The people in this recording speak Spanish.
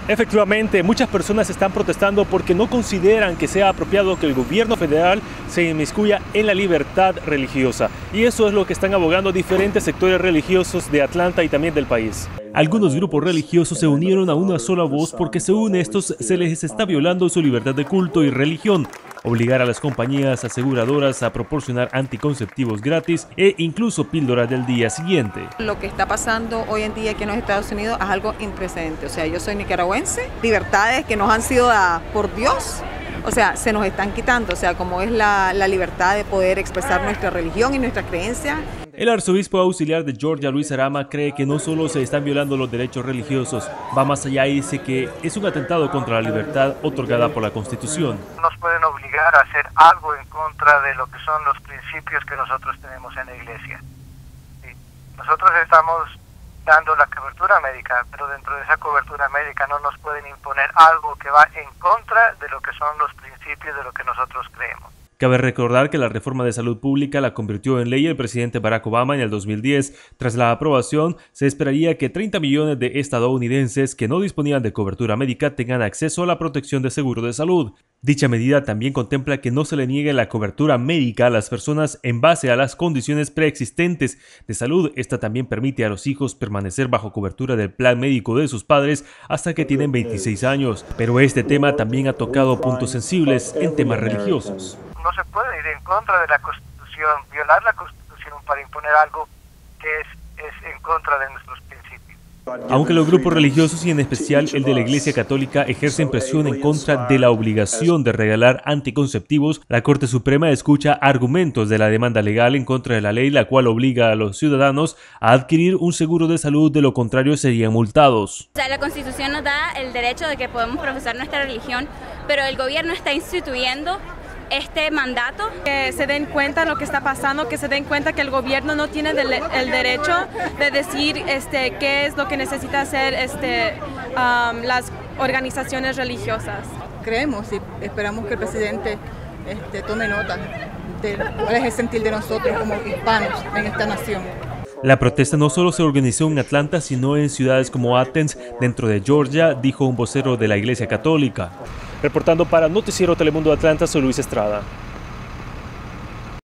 Efectivamente, muchas personas están protestando porque no consideran que sea apropiado que el gobierno federal se inmiscuya en la libertad religiosa. Y eso es lo que están abogando diferentes sectores religiosos de Atlanta y también del país. Algunos grupos religiosos se unieron a una sola voz porque según estos se les está violando su libertad de culto y religión. Obligar a las compañías aseguradoras a proporcionar anticonceptivos gratis e incluso píldoras del día siguiente. Lo que está pasando hoy en día aquí en los Estados Unidos es algo imprecedente. O sea, yo soy nicaragüense, libertades que nos han sido dadas por Dios, o sea, se nos están quitando, o sea, como es la libertad de poder expresar nuestra religión y nuestra creencia. El arzobispo auxiliar de Georgia, Luis Arama, cree que no solo se están violando los derechos religiosos, va más allá y dice que es un atentado contra la libertad otorgada por la Constitución. Nos pueden obligar a hacer algo en contra de lo que son los principios que nosotros tenemos en la iglesia. ¿Sí? Nosotros estamos dando la cobertura médica, pero dentro de esa cobertura médica no nos pueden imponer algo que va en contra de lo que son los principios de lo que nosotros creemos. Cabe recordar que la reforma de salud pública la convirtió en ley el presidente Barack Obama en el 2010. Tras la aprobación, se esperaría que 30 millones de estadounidenses que no disponían de cobertura médica tengan acceso a la protección de seguro de salud. Dicha medida también contempla que no se le niegue la cobertura médica a las personas en base a las condiciones preexistentes de salud. Esta también permite a los hijos permanecer bajo cobertura del plan médico de sus padres hasta que tienen 26 años. Pero este tema también ha tocado puntos sensibles en temas religiosos. No se puede ir en contra de la Constitución, violar la Constitución para imponer algo que es en contra de nuestros principios. Aunque los grupos religiosos y en especial el de la Iglesia Católica ejercen presión en contra de la obligación de regalar anticonceptivos, la Corte Suprema escucha argumentos de la demanda legal en contra de la ley, la cual obliga a los ciudadanos a adquirir un seguro de salud, de lo contrario serían multados. O sea, la Constitución nos da el derecho de que podemos profesar nuestra religión, pero el gobierno está instituyendo este mandato. Que se den cuenta de lo que está pasando, que se den cuenta que el gobierno no tiene el derecho de decir qué es lo que necesita hacer las organizaciones religiosas. Creemos y esperamos que el presidente tome nota de cuál es el sentir de nosotros como hispanos en esta nación. La protesta no solo se organizó en Atlanta, sino en ciudades como Athens, dentro de Georgia, dijo un vocero de la Iglesia Católica. Reportando para Noticiero Telemundo Atlanta, soy Luis Estrada.